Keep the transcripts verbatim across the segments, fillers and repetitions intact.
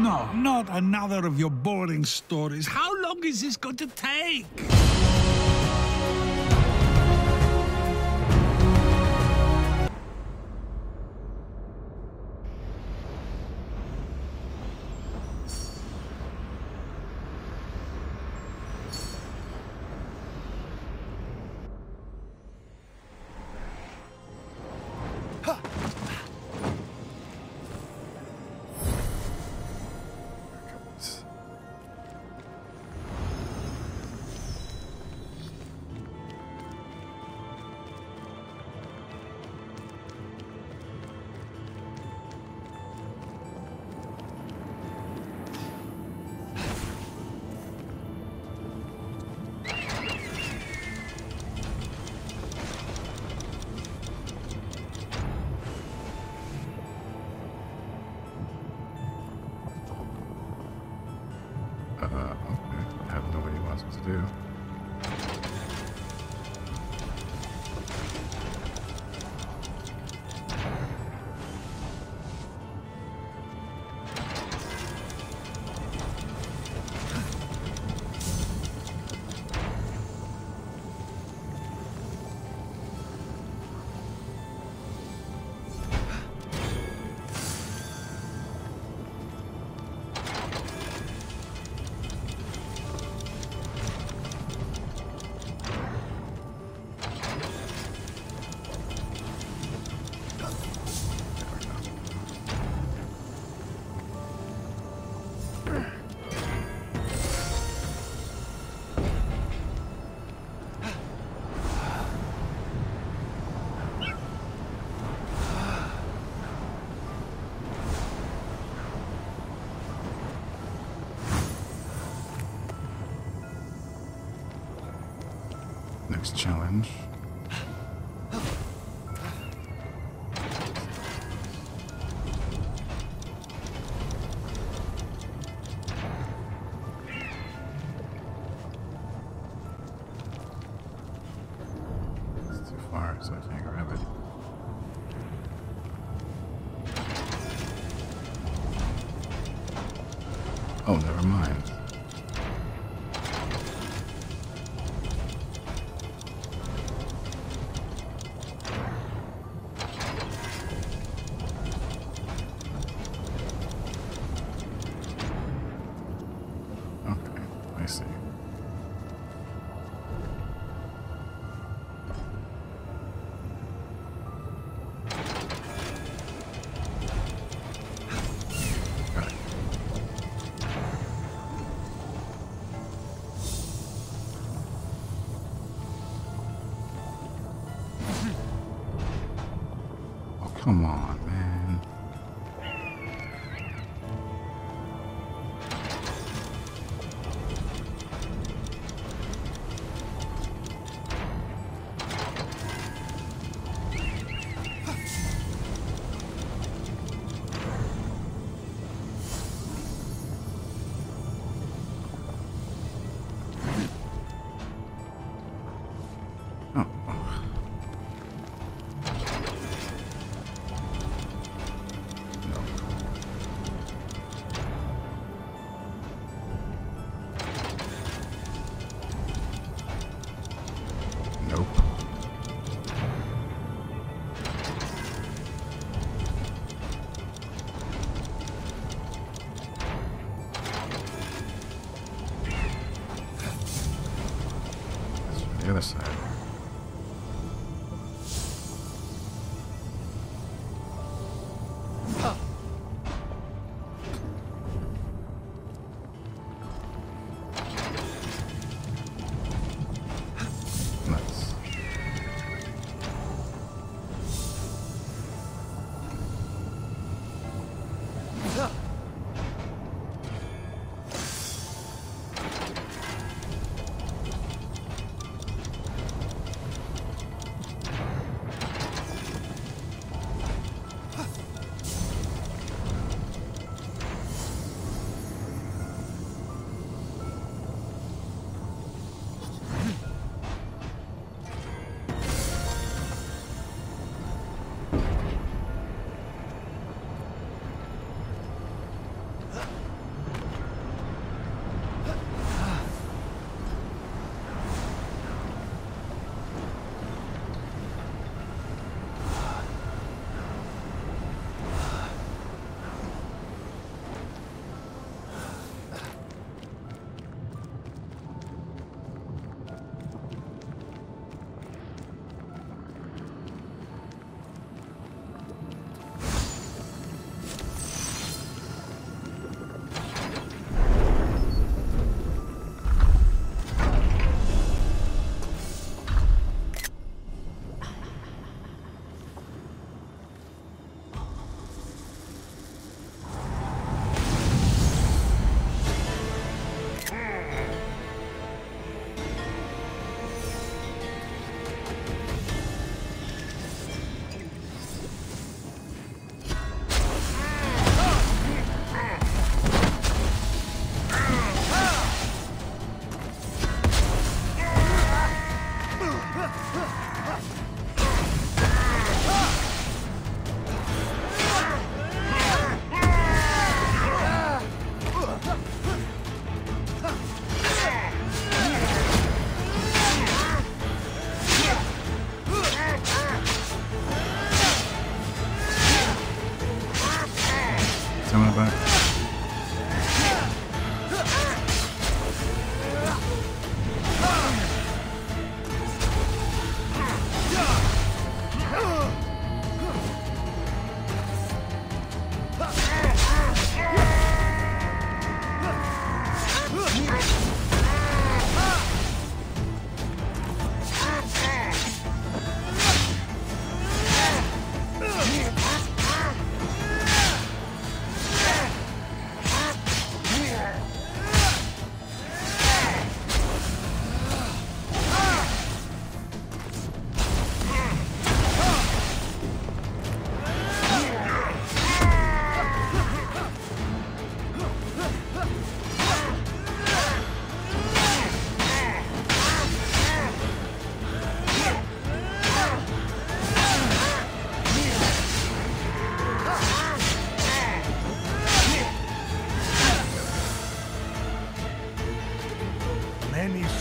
No, not another of your boring stories. How long is this going to take? To do. Next challenge. It's too far, so I can't grab it. Oh, never mind. Come on, man. The other side. Nice.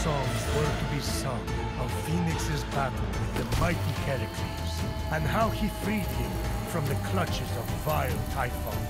songs were to be sung of Phoenix's battle with the mighty Heracles, and how he freed him from the clutches of vile Typhon.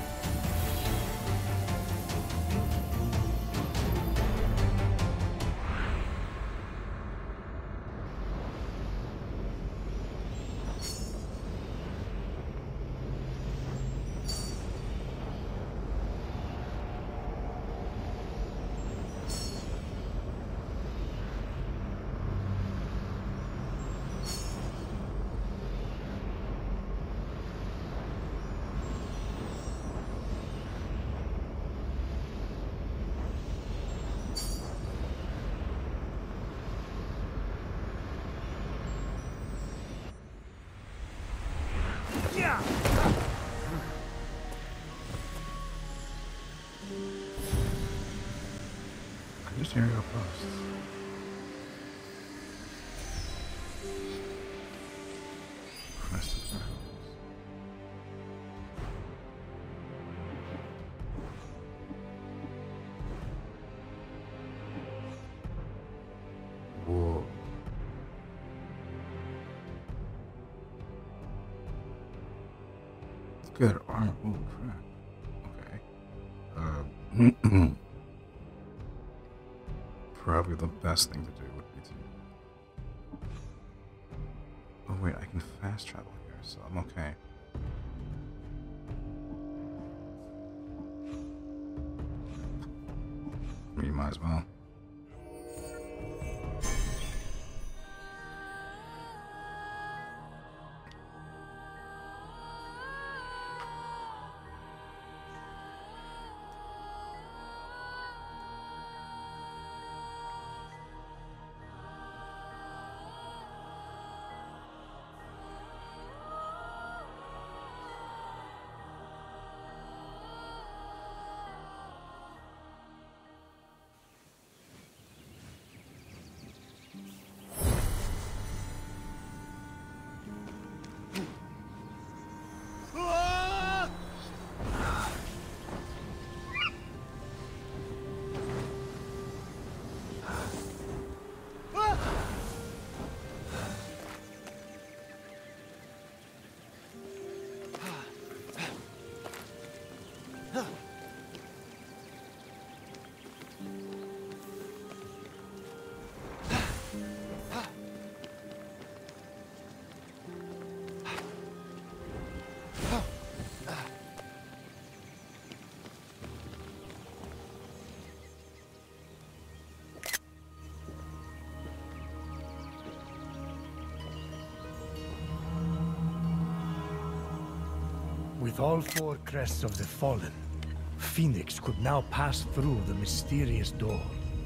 Yeah! Just here go posts. Quest of Miracles. Whoa. It's good armor. Oh crap. Okay. Uh Probably the best thing to do would be to... Oh wait, I can fast travel here, so I'm okay. You might as well. With all four crests of the Fallen, Phoenix could now pass through the mysterious door.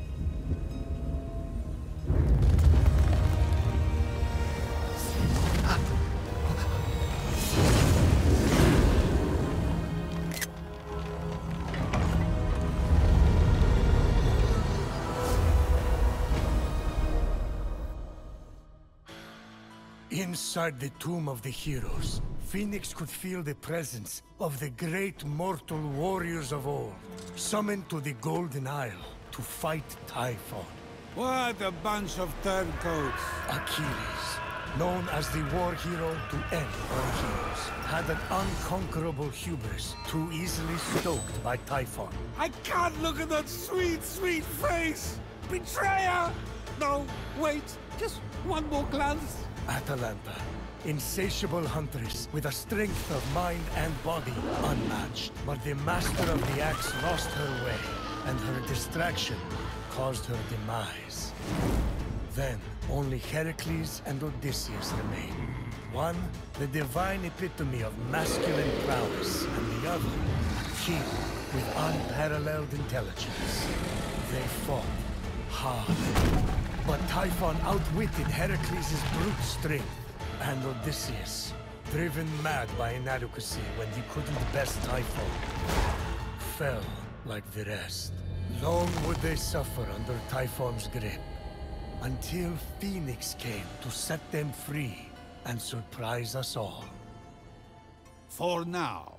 Inside the Tomb of the Heroes, Phoenix could feel the presence of the great mortal warriors of old, summoned to the Golden Isle to fight Typhon. What a bunch of turncoats! Achilles, known as the war hero to end all heroes, had an unconquerable hubris too easily stoked by Typhon. I can't look at that sweet, sweet face! Betrayer! No, wait, just one more glance. Atalanta, insatiable huntress with a strength of mind and body unmatched. But the master of the axe lost her way, and her distraction caused her demise. Then, only Heracles and Odysseus remain. One, the divine epitome of masculine prowess, and the other, a king with unparalleled intelligence. They fought hard. But Typhon outwitted Heracles' brute strength, and Odysseus, driven mad by inadequacy when he couldn't best Typhon, fell like the rest. Long would they suffer under Typhon's grip, until Phoenix came to set them free and surprise us all. For now.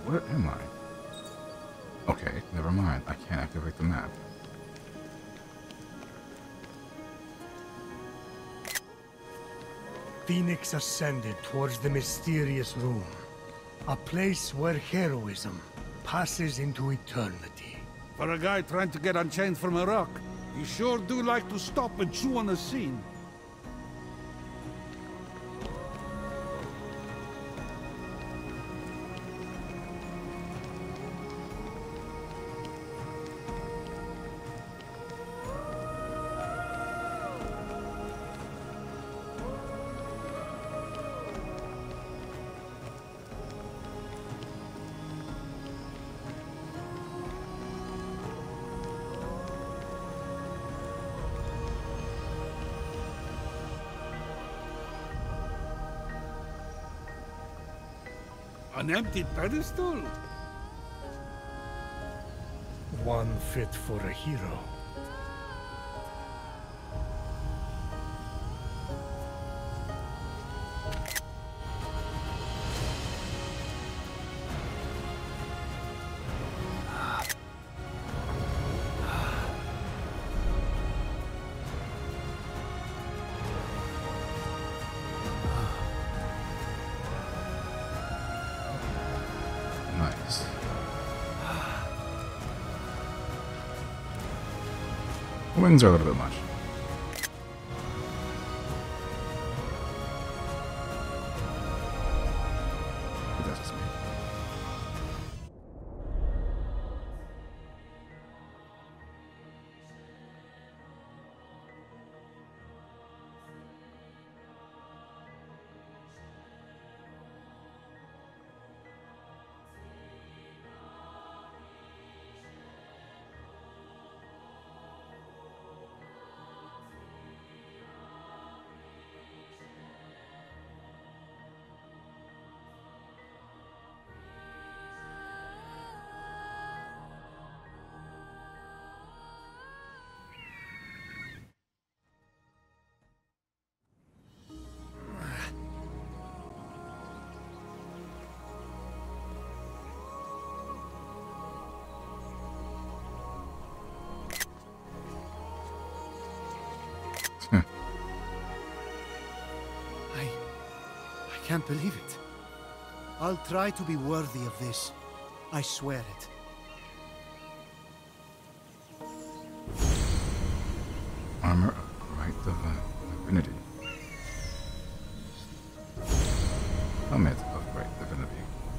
what am I? Okay, never mind. I can't activate the map. Phoenix ascended towards the mysterious room. A place where heroism passes into eternity. For a guy trying to get unchained from a rock, you sure do like to stop and chew on a scene. An empty pedestal? One fit for a hero. Nice. The wings are a little bit much. That's just me. I... I can't believe it. I'll try to be worthy of this. I swear it. Armor of Right Divinity. Helmet of Right Divinity.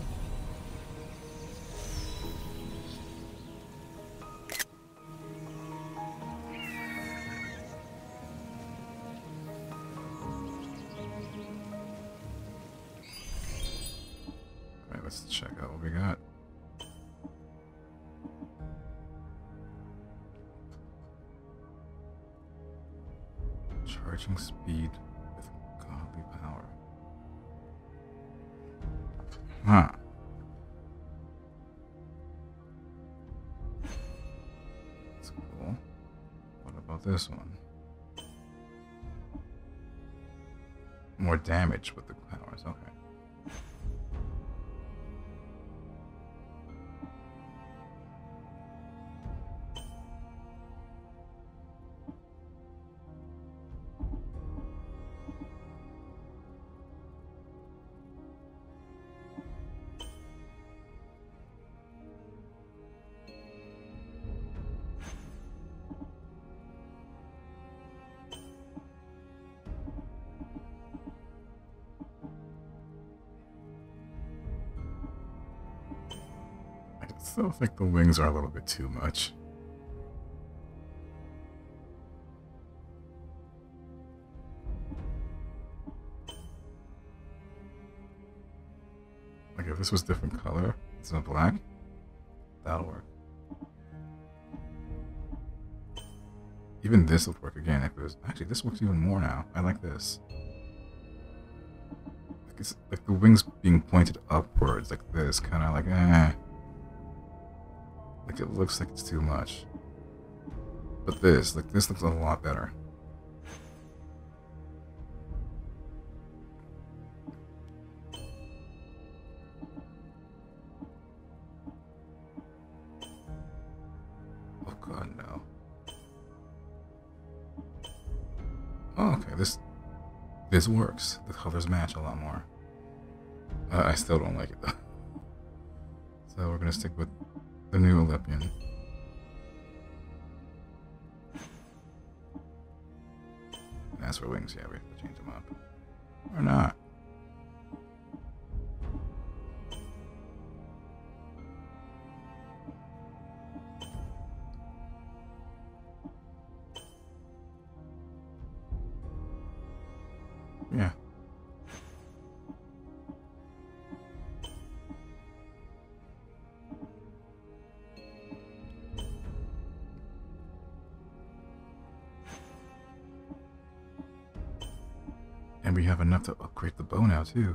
Alright, let's check out what we got. Charging speed with godly power. Huh. That's cool. What about this one? More damage with the powers, okay. I still think the wings are a little bit too much. Like if this was different color, it's in black, that'll work. Even this would work again if it was, actually this works even more now. I like this. Like it's like the wings being pointed upwards like this, kind of like eh. Like it looks like it's too much. But this, like this looks a lot better. Okay, this this works. The colors match a lot more. Uh, I still don't like it though. So we're gonna stick with the new Olympian. And as for wings, yeah, we have to change them up. Or not. Yeah. And we have enough to upgrade the bow now, too.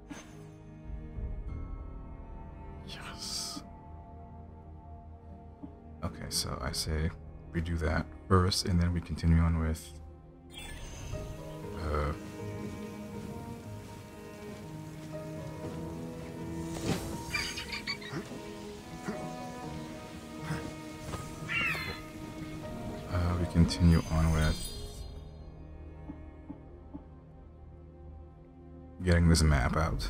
Yes. Okay, so I say we do that first, and then we continue on with... Uh... Uh, we continue on with... getting this map out.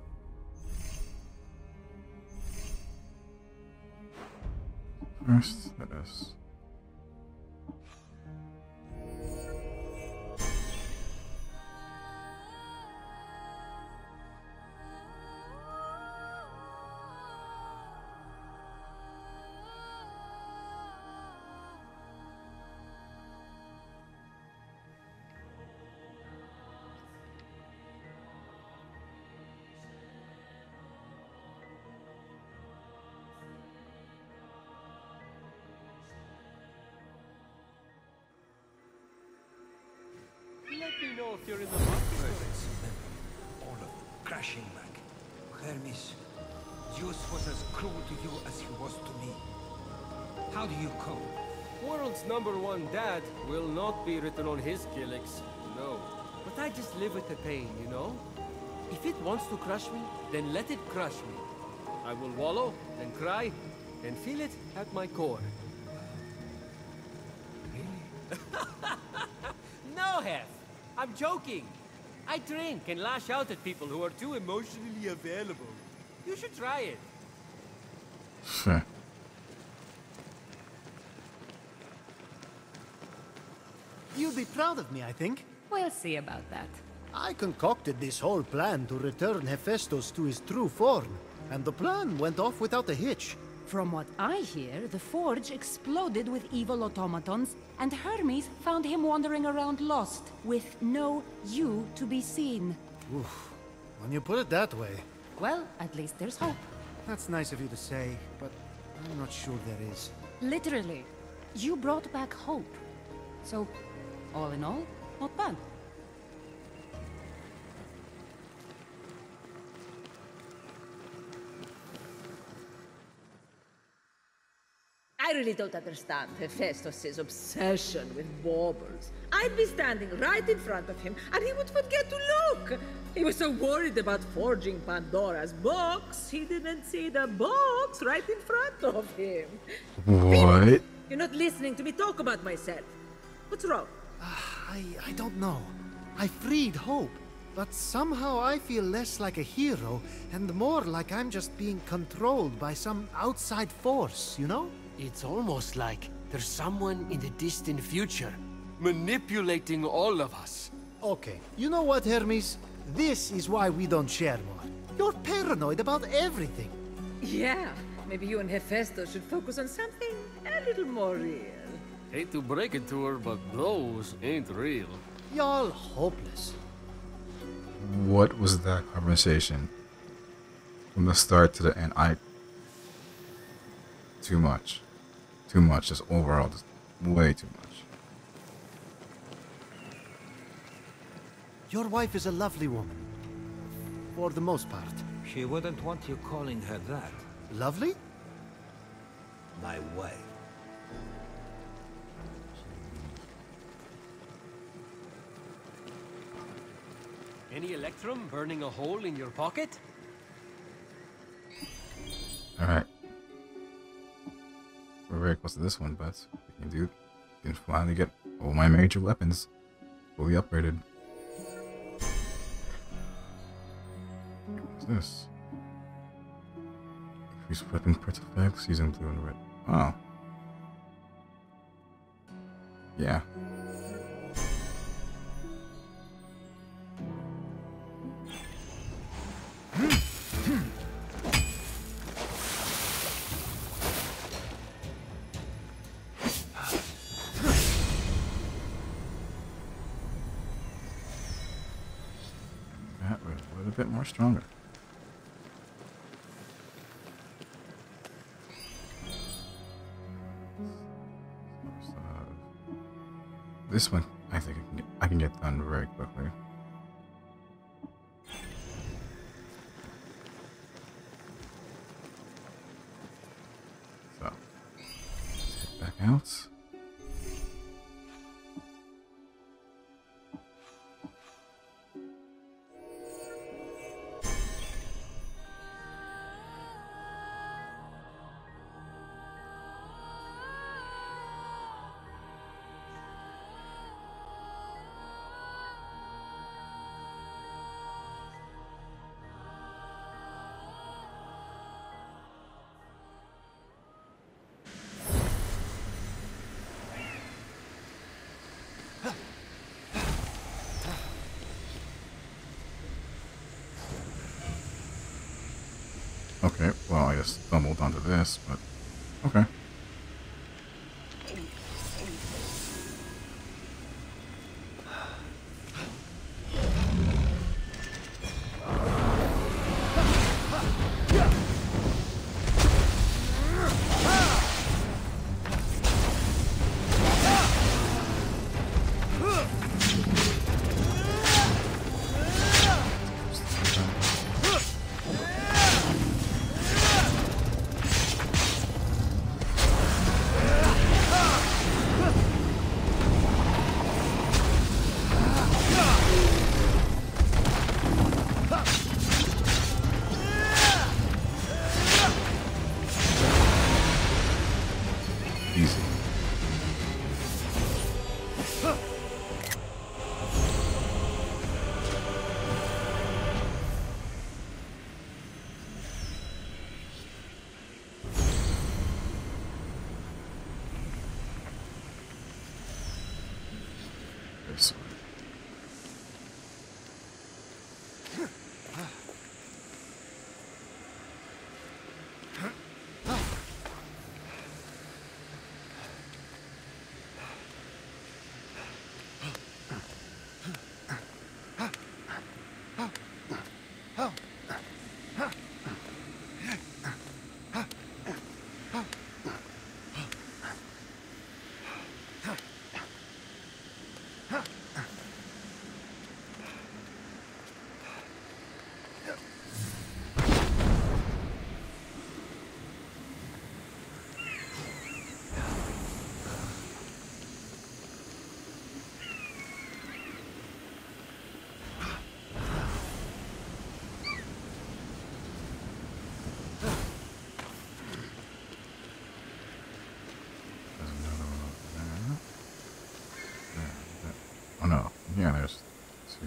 First, let us... Let me know if you're in the market. All of them crashing back. Hermes, Zeus was as cruel to you as he was to me. How do you cope? World's number one dad will not be written on his Gilix. No. But I just live with the pain, you know? If it wants to crush me, then let it crush me. I will wallow, and cry, and feel it at my core. Really? No, Hef! I'm joking! I drink and lash out at people who are too emotionally available. You should try it. Sure. You'd be proud of me, I think. We'll see about that. I concocted this whole plan to return Hephaestus to his true form, and the plan went off without a hitch. From what I hear, the forge exploded with evil automatons, and Hermes found him wandering around lost, with no you to be seen. Oof. When you put it that way. Well, at least there's hope. That's nice of you to say, but I'm not sure there is. Literally. You brought back hope. So, all in all, not bad. I really don't understand Hephaestus' obsession with baubles. I'd be standing right in front of him, and he would forget to look. He was so worried about forging Pandora's box, he didn't see the box right in front of him. What? You're not listening to me talk about myself. What's wrong? I, I don't know. I freed Hope, but somehow I feel less like a hero and more like I'm just being controlled by some outside force, you know? It's almost like there's someone in the distant future manipulating all of us. Okay, you know what, Hermes? This is why we don't share more. You're paranoid about everything. Yeah, maybe you and Hephaestus should focus on something a little more real. Hate to break it to her, but those ain't real. Y'all hopeless. What was that conversation? From the start to the end, I... Too much. Too much, just overall, just way too much. Your wife is a lovely woman. For the most part. She wouldn't want you calling her that. Lovely? My wife. Any Electrum burning a hole in your pocket? Alright. We're very close to this one, but we can do... We can finally get all my major weapons fully upgraded. What's this? Increase weapon parts effects using blue and red. Oh. Yeah. That was a little bit more stronger. This one, I think I can get, I can get done very quickly. So, let's head back out. Okay, well, I just stumbled onto this, but okay. Easy. This one. Oh no, yeah, there's two.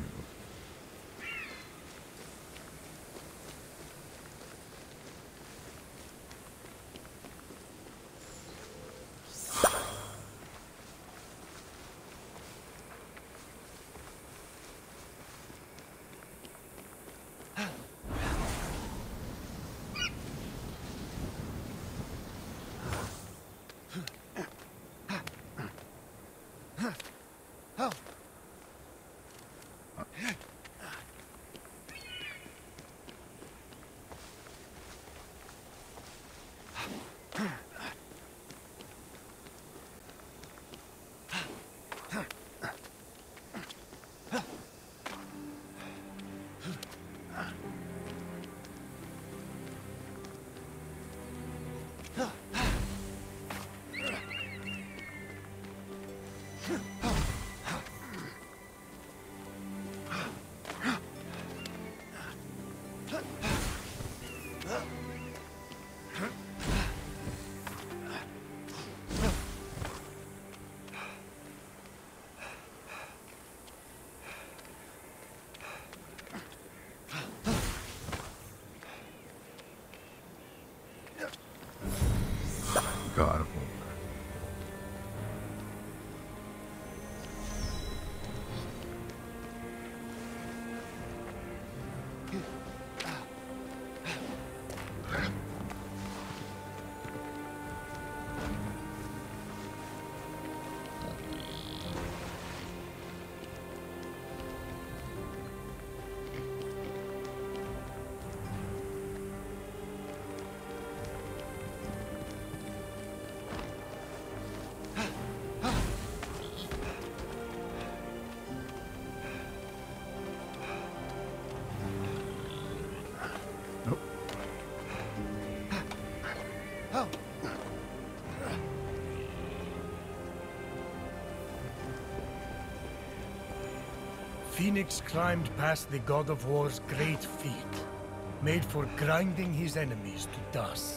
Phoenix climbed past the God of War's great feet, made for grinding his enemies to dust.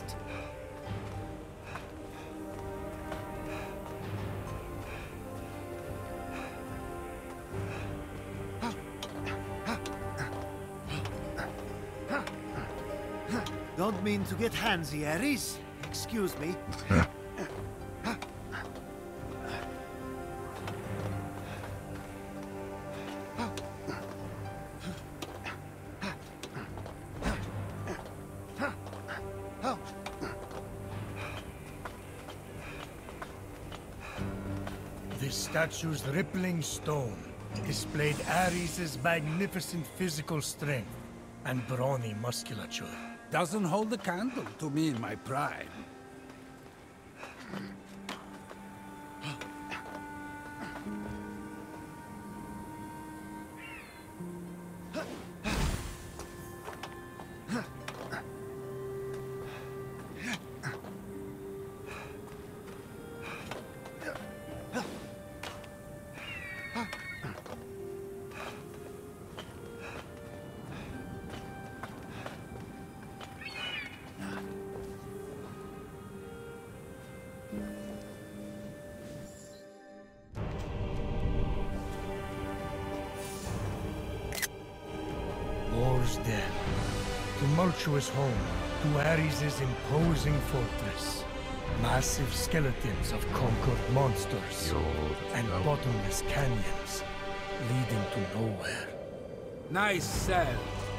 Don't mean to get handsy, Ares. Excuse me. The statue's rippling stone displayed Ares' magnificent physical strength and brawny musculature. Doesn't hold a candle to me in my prime. War's Den, tumultuous home to Ares' imposing fortress. Massive skeletons of conquered monsters and bottomless canyons leading to nowhere. Nice cell.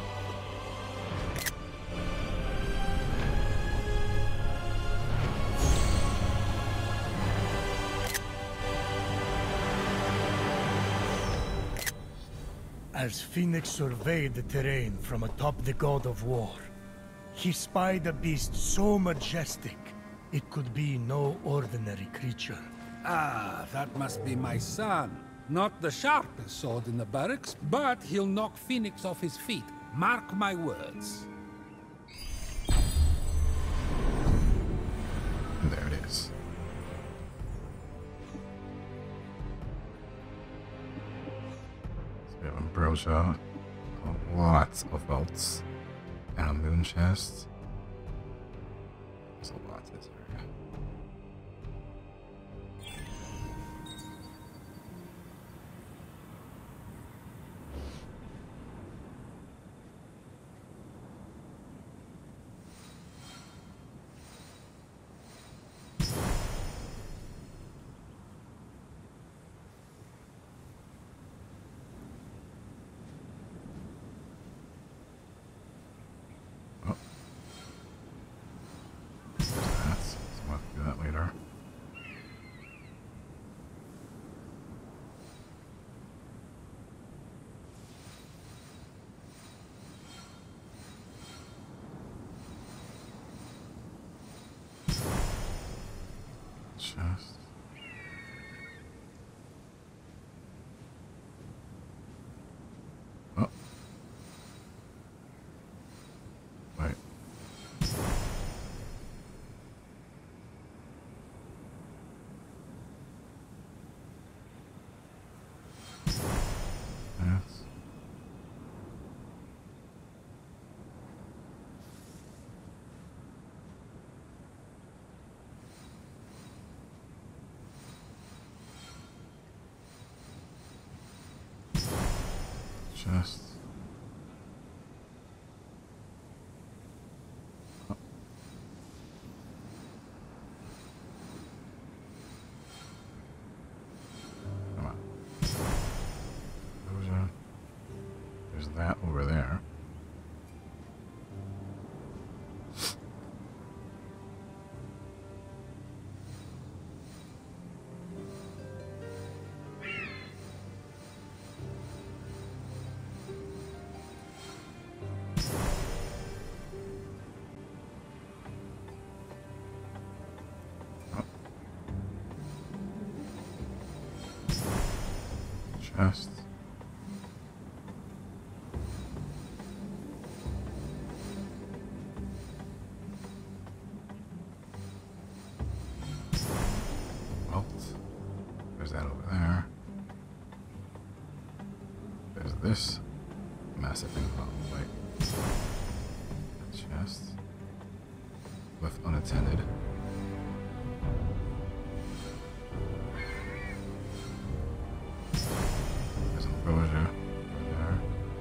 As Phoenix surveyed the terrain from atop the God of War, he spied a beast so majestic, it could be no ordinary creature. Ah, that must be my son. Not the sharpest sword in the barracks, but he'll knock Phoenix off his feet. Mark my words. There it is. So we have a brochure, lots of vaults, and a moon chest. There's a lot to this area. Chest. Oh. Wait. That's chest. Oh. Come on. Those are, there's that over there. Chest. Vault. There's that over there. Bed. there's this massive thing. Oh, wait. A chest. Left unattended. There's an ambrosia right there.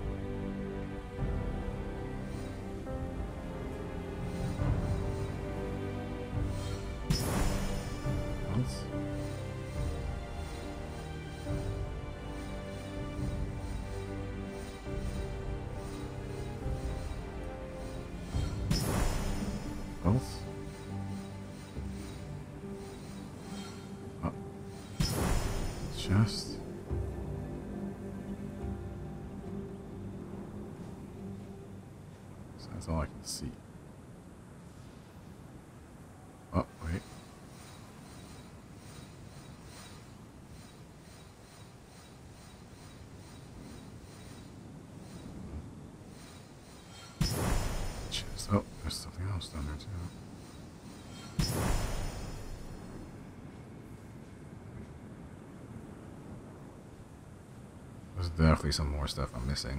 What? Both? Oh. Chest. So that's all I can see. Oh, wait. Chest. Oh, there's something else down there too. There's definitely some more stuff I'm missing.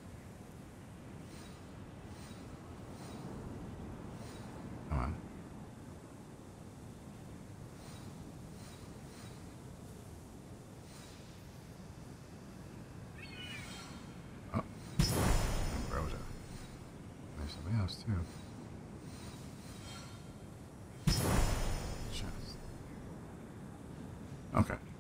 Come on. Oh. Ambrosia. There's something else too. Chest. Okay.